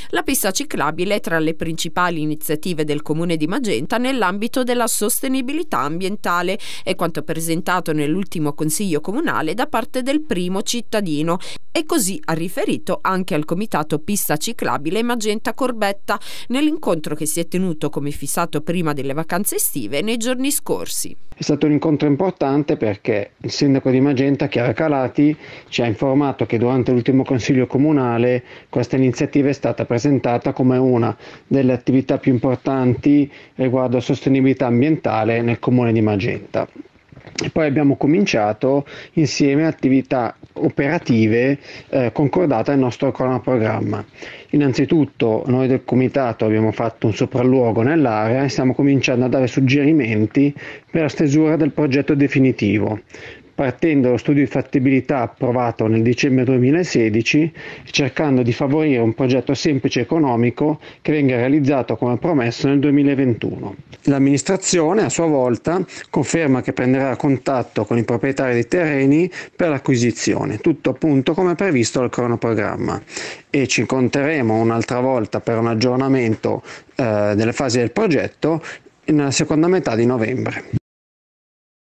La pista ciclabile è tra le principali iniziative del Comune di Magenta nell'ambito della sostenibilità ambientale, è quanto presentato nell'ultimo Consiglio Comunale da parte del primo cittadino, e così ha riferito anche al Comitato Pista Ciclabile Magenta Corbetta nell'incontro che si è tenuto come fissato prima delle vacanze estive nei giorni scorsi. È stato un incontro importante perché il sindaco di Magenta, Chiara Calati, ci ha informato che durante l'ultimo Consiglio Comunale questa iniziativa è stata presentata come una delle attività più importanti riguardo a sostenibilità ambientale nel Comune di Magenta. E poi abbiamo cominciato insieme attività operative concordate al nostro cronoprogramma. Innanzitutto noi del comitato abbiamo fatto un sopralluogo nell'area e stiamo cominciando a dare suggerimenti per la stesura del progetto definitivo, partendo dallo studio di fattibilità approvato nel dicembre 2016, cercando di favorire un progetto semplice e economico che venga realizzato come promesso nel 2021. L'amministrazione a sua volta conferma che prenderà contatto con i proprietari dei terreni per l'acquisizione, tutto appunto come previsto dal cronoprogramma, e ci incontreremo un'altra volta per un aggiornamento delle fasi del progetto nella seconda metà di novembre.